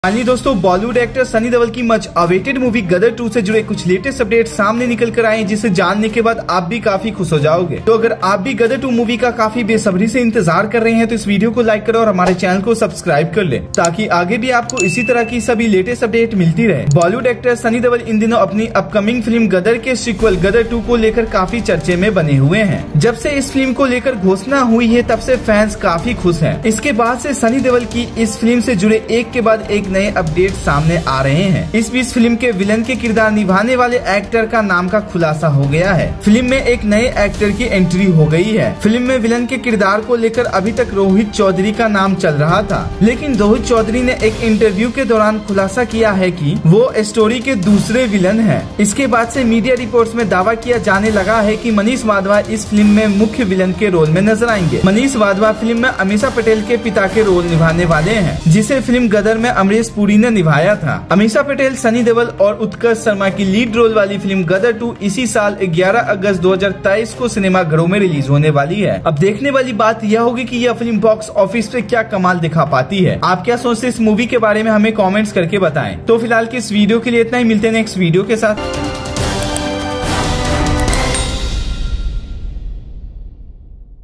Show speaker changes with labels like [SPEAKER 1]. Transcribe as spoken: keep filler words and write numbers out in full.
[SPEAKER 1] Finally दोस्तों, Bollywood actor Sunny Deol की much awaited movie Gadar two से जुड़े कुछ लेटेस्ट अपडेट सामने निकल कर आए, जिसे जानने के बाद आप भी काफी खुश हो जाओगे। तो अगर आप भी गदर टू मूवी का काफी बेसब्री से इंतजार कर रहे हैं तो इस वीडियो को लाइक करो और हमारे चैनल को सब्सक्राइब कर ले, ताकि आगे भी आपको इसी तरह की सभी लेटेस्ट अपडेट मिलती रहे। बॉलीवुड एक्टर सनी देओल इन दिनों अपनी अपकमिंग फिल्म गदर के सीक्वल गदर टू को लेकर काफी चर्चे में बने हुए हैं। जब से इस फिल्म को लेकर घोषणा हुई है तब से फैंस काफी खुश हैं। इसके बाद से सनी देओल की इस फिल्म से जुड़े एक के बाद एक नए अपडेट सामने आ रहे हैं। इस बीच फिल्म के विलन के किरदार निभाने वाले एक्टर का नाम का खुलासा हो गया है। फिल्म में एक नए एक्टर की एंट्री हो गई है। फिल्म में विलन के किरदार को लेकर अभी तक रोहित चौधरी का नाम चल रहा था, लेकिन रोहित चौधरी ने एक इंटरव्यू के दौरान खुलासा किया है कि वो स्टोरी के दूसरे विलन हैं। इसके बाद से मीडिया रिपोर्ट्स में दावा किया जाने लगा है कि मनीष वाधवा इस फिल्म में मुख्य विलन के रोल में नजर आएंगे। मनीष वाधवा फिल्म में अमीषा पटेल के पिता के रोल निभाने वाले हैं, जिसे फिल्म गदर में अमरीश पुरी ने निभाया था। अमीषा पटेल, सनी देओल और उत्कर्ष शर्मा की लीड रोल वाली फिल्म गदर टू इसी साल ग्यारह अगस्त दो हज़ार तेईस को सिनेमा घरों में रिलीज होने वाली है। अब देखने वाली बात यह होगी कि यह फिल्म बॉक्स ऑफिस पे क्या कमाल दिखा पाती है। आप क्या सोचते हैं इस मूवी के बारे में, हमें कमेंट्स करके बताएं। तो फिलहाल की इस वीडियो के लिए इतना ही, मिलते हैं नेक्स्ट वीडियो के साथ।